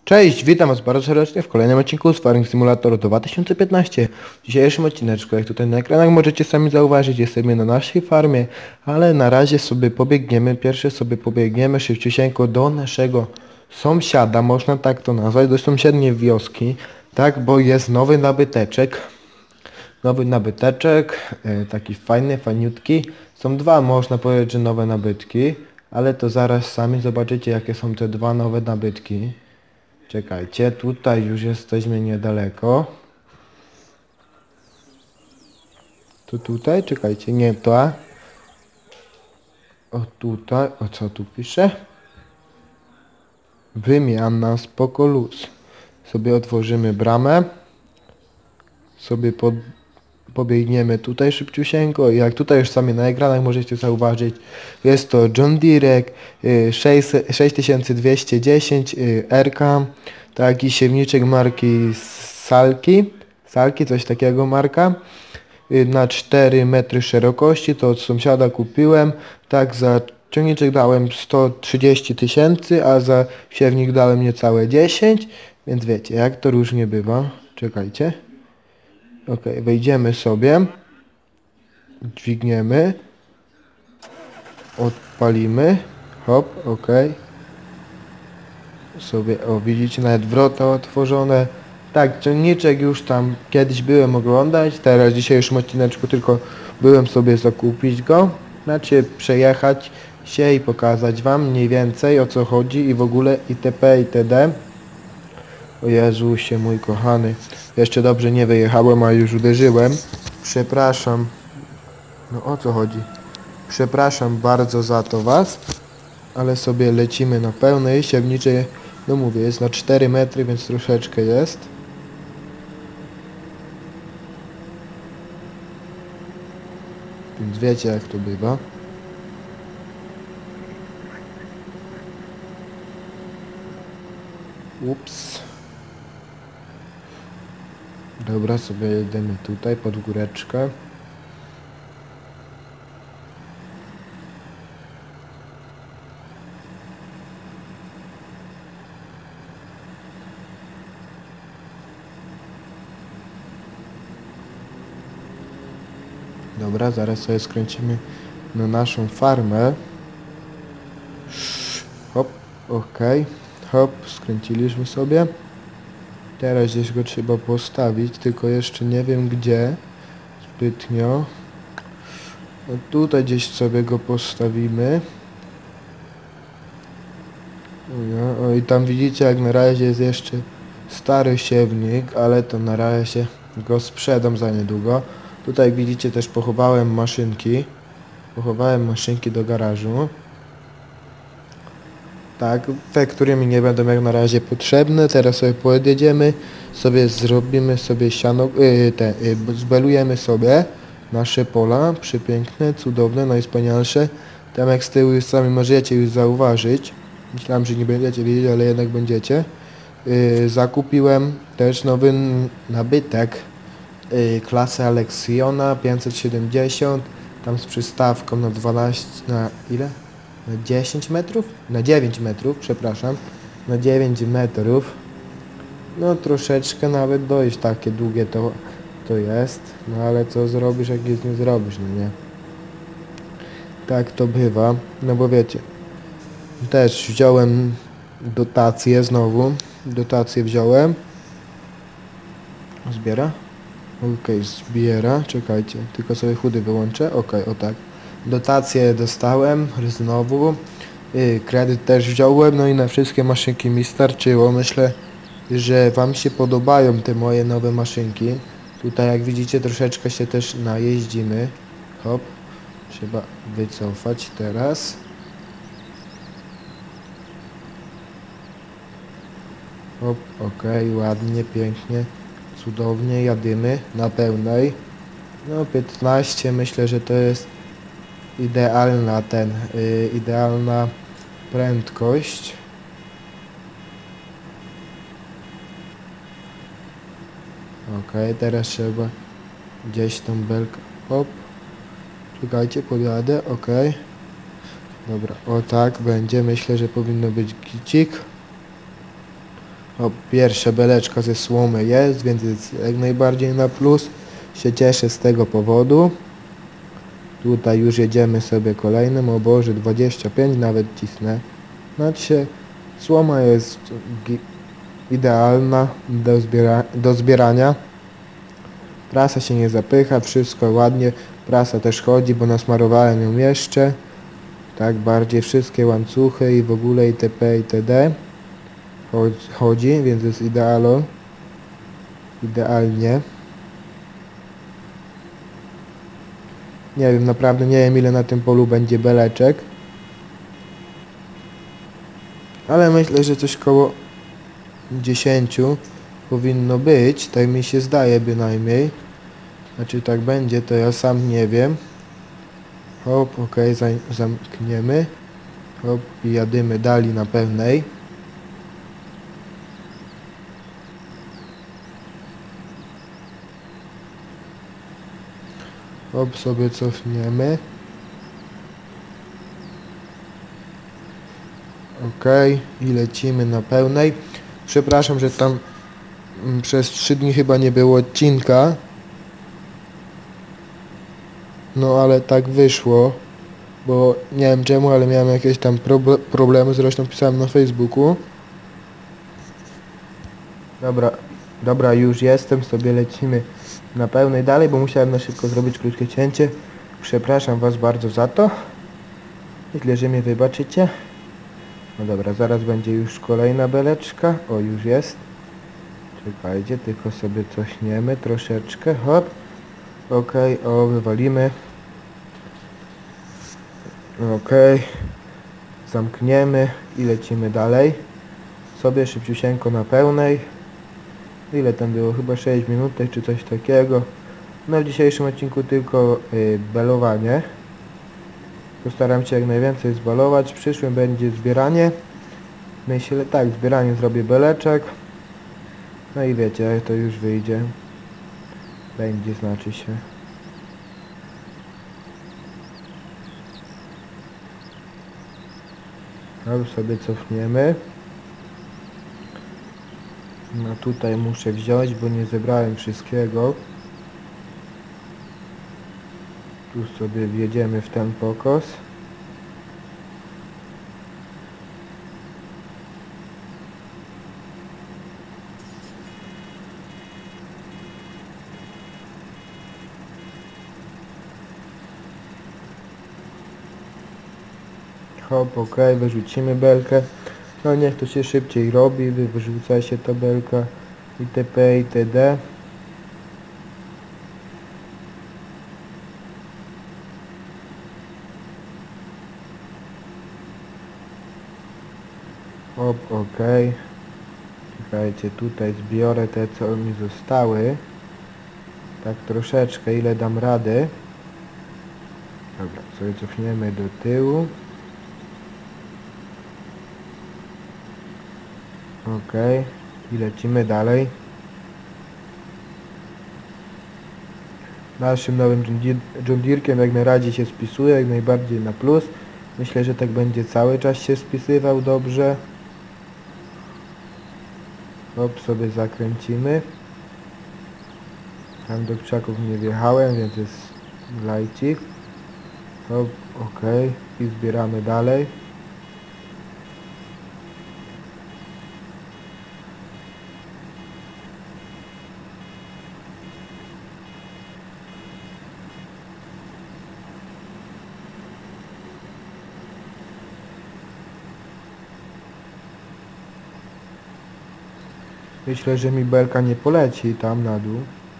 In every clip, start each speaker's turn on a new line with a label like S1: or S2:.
S1: Cześć, witam was bardzo serdecznie w kolejnym odcinku z Farming Simulator 2015. W dzisiejszym odcineczku, jak tutaj na ekranach możecie sami zauważyć, jesteśmy na naszej farmie, ale na razie sobie pobiegniemy szybciusieńko do naszego sąsiada, można tak to nazwać, do sąsiedniej wioski, tak, bo jest nowy nabyteczek, taki fajny, fajniutki. Są dwa, można powiedzieć, że nowe nabytki, ale to zaraz sami zobaczycie, jakie są te dwa nowe nabytki. Czekajcie, tutaj już jesteśmy niedaleko. To tutaj? Czekajcie, nie to. O tutaj, o co tu pisze? Wymiana, spoko luz. Sobie otworzymy bramę. Sobie pobiegniemy tutaj szybciusieńko. Jak tutaj już sami na ekranach możecie zauważyć, jest to John Deere 6210 RK. Taki siewniczek marki Salki, coś takiego marka. Na 4 metry szerokości, to od sąsiada kupiłem. Tak, za ciągniczek dałem 130 tysięcy, a za siewnik dałem niecałe 10. Więc wiecie, jak to różnie bywa. Czekajcie. Ok, wejdziemy sobie. Dźwigniemy. Odpalimy. Hop, ok. Sobie, o widzicie, nawet wrota otworzone. Tak, ciągniczek już tam kiedyś byłem oglądać, teraz w dzisiejszym odcineczku tylko byłem sobie zakupić go. Znaczy przejechać się i pokazać wam mniej więcej o co chodzi i w ogóle itp. itd. O Jezusie mój kochany, jeszcze dobrze nie wyjechałem, a już uderzyłem. Przepraszam. No o co chodzi? Przepraszam bardzo za to was, ale sobie lecimy na pełnej siewniczej. No mówię, jest na 4 metry, więc troszeczkę jest. Więc wiecie, jak to bywa. Ups. Dobra, sobie jedziemy tutaj pod góreczkę. Dobra, zaraz sobie skręcimy na naszą farmę. Hop, ok. Hop, skręciliśmy sobie. Teraz gdzieś go trzeba postawić, tylko jeszcze nie wiem gdzie zbytnio. No tutaj gdzieś sobie go postawimy. O i tam widzicie, jak na razie jest jeszcze stary siewnik, ale to na razie go sprzedam za niedługo. Tutaj jak widzicie też pochowałem maszynki. Pochowałem maszynki do garażu. Tak, te, które mi nie będą jak na razie potrzebne. Teraz sobie podjedziemy, sobie zrobimy sobie siano, zbelujemy sobie nasze pola, przepiękne, cudowne, najwspanialsze. Tam jak z tyłu już sami możecie już zauważyć. Myślałem, że nie będziecie wiedzieć, ale jednak będziecie. Zakupiłem też nowy nabytek klasy Alexiona 570, tam z przystawką na 12, na ile? Na 10 metrów? Na 9 metrów, przepraszam. Na 9 metrów. No troszeczkę nawet dojść, takie długie to jest. No ale co zrobisz, jak nic nie zrobisz, no nie? Tak to bywa, no bo wiecie. Też wziąłem dotację znowu. Dotację wziąłem. Zbiera? Okej, zbiera. Czekajcie, tylko sobie chudy wyłączę. Okej, o tak. Dotację dostałem znowu. Kredyt też wziąłem, no i na wszystkie maszynki mi starczyło. Myślę, że wam się podobają te moje nowe maszynki. Tutaj jak widzicie troszeczkę się też najeździmy. Hop. Trzeba wycofać teraz. Hop, okej, ładnie, pięknie, cudownie, jadymy na pełnej. No 15, myślę, że to jest idealna prędkość. Okej, teraz trzeba gdzieś tą belkę, hop, czekajcie, podjadę, okej. Dobra, o tak będzie, myślę, że powinno być gicik. O, pierwsza beleczka ze słomy jest, więc jest jak najbardziej na plus. Się cieszę z tego powodu. Tutaj już jedziemy sobie kolejnym. O Boże, 25 nawet cisnę. Znaczy, słoma jest idealna do zbierania. Prasa się nie zapycha, wszystko ładnie. Prasa też chodzi, bo nasmarowałem ją jeszcze. Tak bardziej wszystkie łańcuchy i w ogóle itp. itd. Chodzi, więc jest idealnie. Nie wiem, naprawdę nie wiem ile na tym polu będzie beleczek. Ale myślę, że coś koło 10 powinno być, tak mi się zdaje bynajmniej. Znaczy tak będzie, to ja sam nie wiem. Hop, ok, zamkniemy. Hop, i jadymy dalej na pełnej. Hop, sobie cofniemy. Ok, i lecimy na pełnej. Przepraszam, że tam przez 3 dni chyba nie było odcinka. No ale tak wyszło, bo nie wiem czemu, ale miałem jakieś tam problemy, zresztą pisałem na Facebooku. Dobra, już jestem, sobie lecimy na pełnej dalej, bo musiałem na szybko zrobić krótkie cięcie. Przepraszam Was bardzo za to. Myślę, że mnie wybaczycie. No dobra, zaraz będzie już kolejna beleczka. O, już jest. Czekajcie, tylko sobie cośniemy troszeczkę. Hop. Ok, o, wywalimy. Ok. Zamkniemy i lecimy dalej. Sobie szybciusieńko na pełnej. Ile tam było? Chyba 6 minutek czy coś takiego. No w dzisiejszym odcinku tylko belowanie. Postaram się jak najwięcej zbalować. W przyszłym będzie zbieranie. Myślę, tak, zbieranie zrobię beleczek. No i wiecie, jak to już wyjdzie. Będzie, znaczy się. No sobie cofniemy. No tutaj muszę wziąć, bo nie zebrałem wszystkiego. Tu sobie wjedziemy w ten pokos. Hop, ok, wyrzucimy belkę. No niech to się szybciej robi, wyrzuca się ta belka itp. itd. Hop, ok. Czekajcie, tutaj zbiorę te, co mi zostały. Tak troszeczkę, ile dam rady. Dobra, sobie cofniemy do tyłu. Ok, i lecimy dalej. Naszym nowym John Deere'kiem jak na razie się spisuje, jak najbardziej na plus. Myślę, że tak będzie cały czas się spisywał dobrze. Hop, sobie zakręcimy. Tam do krzaków nie wjechałem, więc jest lajcik. Hop, ok, i zbieramy dalej. Myślę, że mi belka nie poleci tam na dół.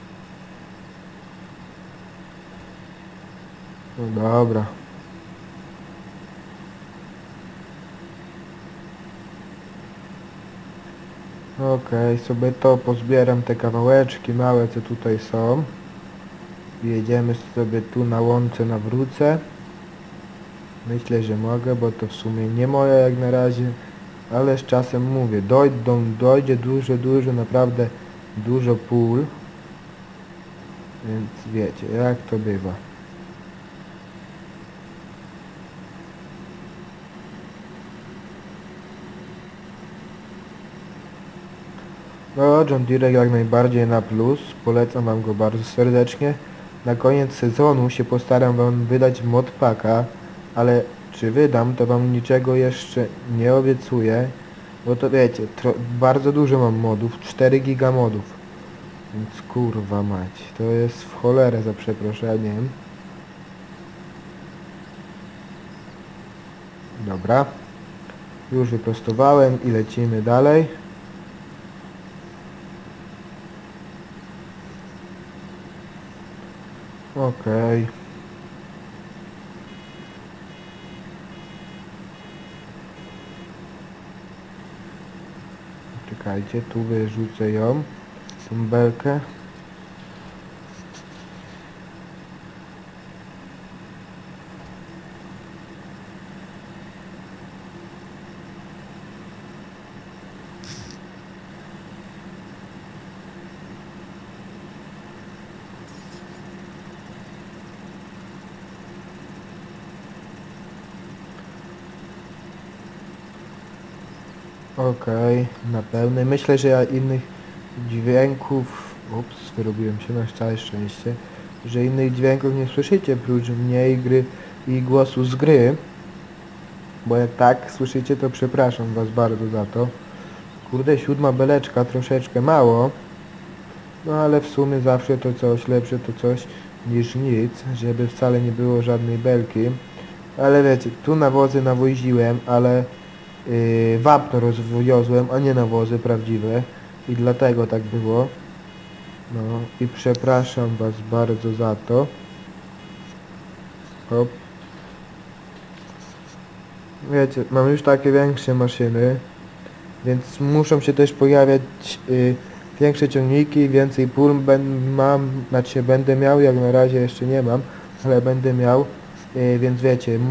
S1: No dobra. Okej, sobie to pozbieram, te kawałeczki małe, co tutaj są. Jedziemy sobie tu na łące, nawrócę. Myślę, że mogę, bo to w sumie nie moje jak na razie. Ale z czasem mówię, dojdzie dużo, naprawdę dużo pól. Więc wiecie, jak to bywa. No, John Deere jak najbardziej na plus. Polecam wam go bardzo serdecznie. Na koniec sezonu się postaram wam wydać modpacka, ale czy wydam, to wam niczego jeszcze nie obiecuję. Bo to wiecie, bardzo dużo mam modów, 4 giga modów. Więc kurwa mać, to jest w cholerę za przeproszeniem. Dobra. Już wyprostowałem i lecimy dalej. Okej. Czekajcie, tu wyrzucę ją, tą belkę. Okej, na pełnej. Myślę, że ja innych dźwięków... Ups, wyrobiłem się na całe szczęście. Że innych dźwięków nie słyszycie prócz mnie i gry i głosu z gry. Bo jak tak słyszycie, to przepraszam was bardzo za to. Kurde, 7 beleczka, troszeczkę mało. No ale w sumie zawsze to coś, lepsze to coś niż nic, żeby wcale nie było żadnej belki. Ale wiecie, tu nawozy nawoziłem, ale wapno rozwiozłem, a nie nawozy prawdziwe. I dlatego tak było. No i przepraszam was bardzo za to. Hop. Wiecie, mam już takie większe maszyny, więc muszą się też pojawiać większe ciągniki, więcej pól będę miał, jak na razie jeszcze nie mam, ale będę miał, więc wiecie,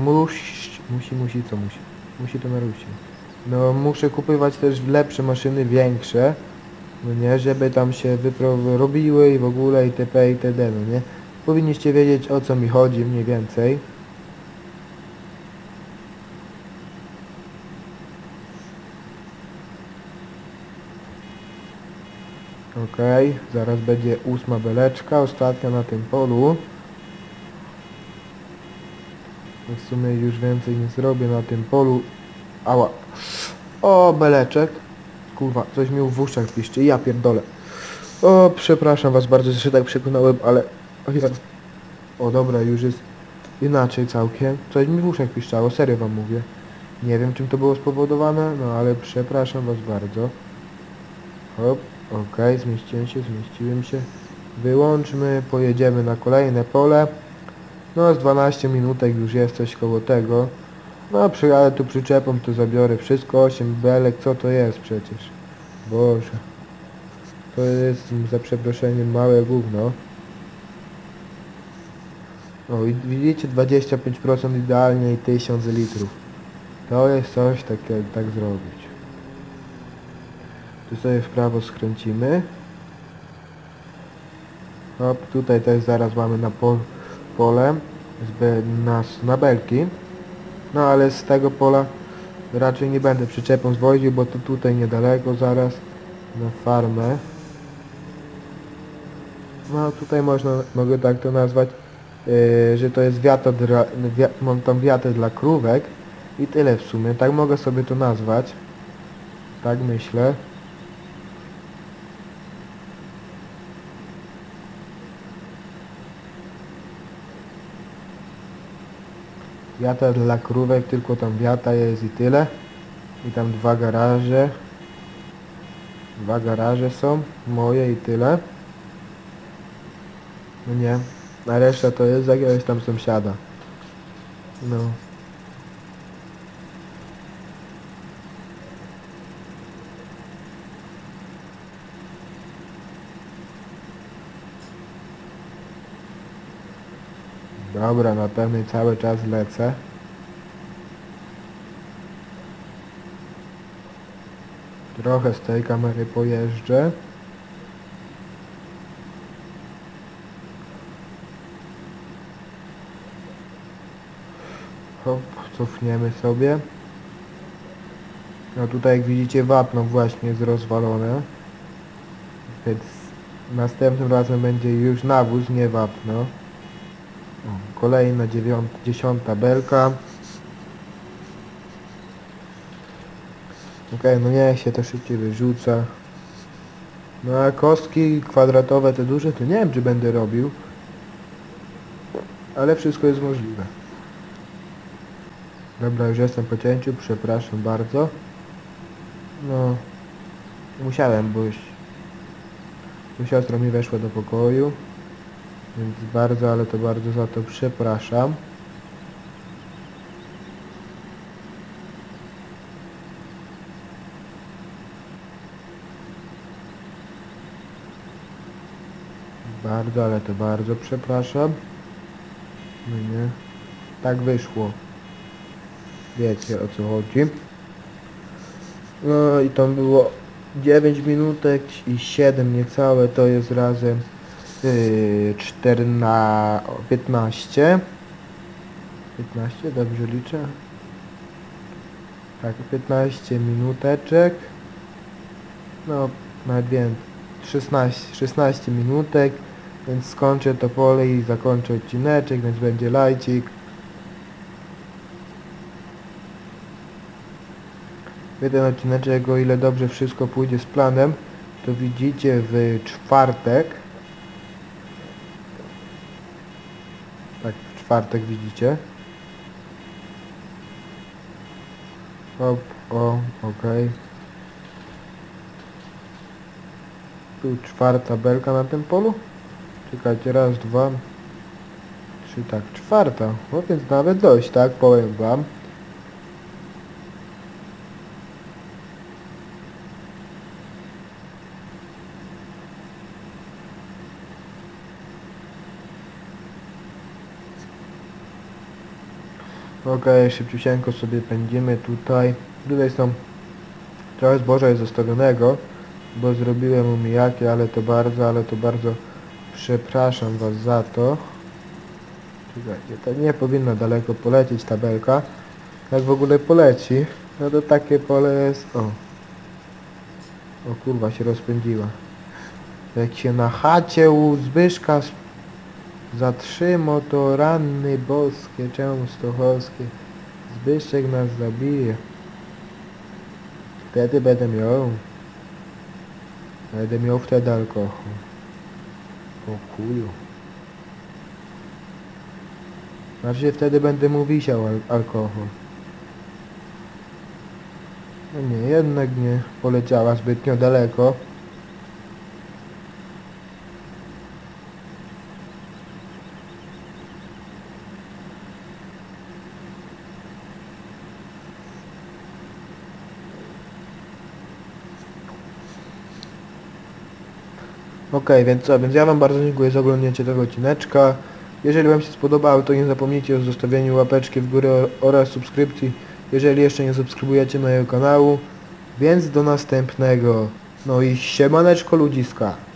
S1: musi to narusi. No muszę kupować też lepsze maszyny, większe, no nie, żeby tam się robiły i w ogóle itp. itd. No nie, powinniście wiedzieć, o co mi chodzi mniej więcej. Okej, zaraz będzie 8 beleczka, ostatnia na tym polu. W sumie już więcej nie zrobię na tym polu. Ała. O, beleczek. Kurwa, coś mi w uszach piszczy. Ja pierdolę. O, przepraszam was bardzo, że się tak przekonałem, ale... O, dobra, już jest inaczej całkiem. Coś mi w uszach piszczało, serio wam mówię. Nie wiem, czym to było spowodowane, no ale przepraszam was bardzo. Hop. Okej, zmieściłem się. Wyłączmy, pojedziemy na kolejne pole. No z 12 minutek już jest coś koło tego. No przyjadę tu przyczepą, to zabiorę wszystko, 8 belek, co to jest przecież? Boże. To jest za przeproszeniem małe gówno. O i widzicie 25% idealnie i 1000 litrów. To jest coś takiego, tak zrobić. Tu sobie w prawo skręcimy. Hop, tutaj też zaraz mamy na pole na belki. No ale z tego pola raczej nie będę przyczepą zwoził, bo to tutaj niedaleko zaraz na farmę. No tutaj mogę tak to nazwać, że to jest mam tam wiatę dla krówek i tyle w sumie. Tak mogę sobie to nazwać. Tak myślę. Wiata dla krówek, tylko tam wiata jest i tyle. I tam 2 garaże. 2 garaże są, moje i tyle. No nie, a reszta to jest jakiegoś tam sąsiada. No. Dobra, na pewno cały czas lecę. Trochę z tej kamery pojeżdżę. Hop, cofniemy sobie. No tutaj jak widzicie wapno właśnie jest rozwalone. Więc następnym razem będzie już nawóz, nie wapno. Kolejna 10. belka. Okej, no niech się to szybciej wyrzuca. No a kostki kwadratowe, te duże, to nie wiem, czy będę robił. Ale wszystko jest możliwe. Dobra, już jestem po cięciu, przepraszam bardzo. No, musiałem, bo siostra mi weszła do pokoju. Więc bardzo, ale to bardzo za to przepraszam. Bardzo, ale to bardzo przepraszam. No nie. Tak wyszło. Wiecie, o co chodzi. No i to było 9 minutek i 7 niecałe, to jest razem 15. 15, dobrze liczę? Tak, 15 minuteczek. No, nawet wiem, 16 minutek, więc skończę to pole i zakończę odcineczek, więc będzie lajcik. Ten odcineczek, o ile dobrze wszystko pójdzie z planem, to widzicie w czwartek. Tak, w czwartek widzicie. Hop, o, okej. Tu 4. belka na tym polu. Czekajcie, raz, 2, 3, tak, 4. No więc nawet dość, tak, powiem wam. Okej, szybciusieńko sobie pędzimy tutaj. Tutaj są trochę zboża jest zostawionego, bo zrobiłem omijaki, ale to bardzo przepraszam was za to. Czekajcie, to nie powinno daleko polecieć tabelka. Jak w ogóle poleci, no to takie pole jest... O kurwa, się rozpędziła. Jak się na chacie u Zbyszka zatrzyma, to ranny boskie, częstochowskie. Zbyszek nas zabije. Wtedy będę miał wtedy alkohol. O kuju. Znaczy wtedy będę mu wisiał alkohol. No nie, jednak nie poleciała zbytnio daleko. Okej, więc co, więc ja wam bardzo dziękuję za oglądanie tego odcineczka. Jeżeli wam się spodobało, to nie zapomnijcie o zostawieniu łapeczki w górę oraz subskrypcji, jeżeli jeszcze nie subskrybujecie mojego kanału. Więc do następnego. No i siemaneczko ludziska.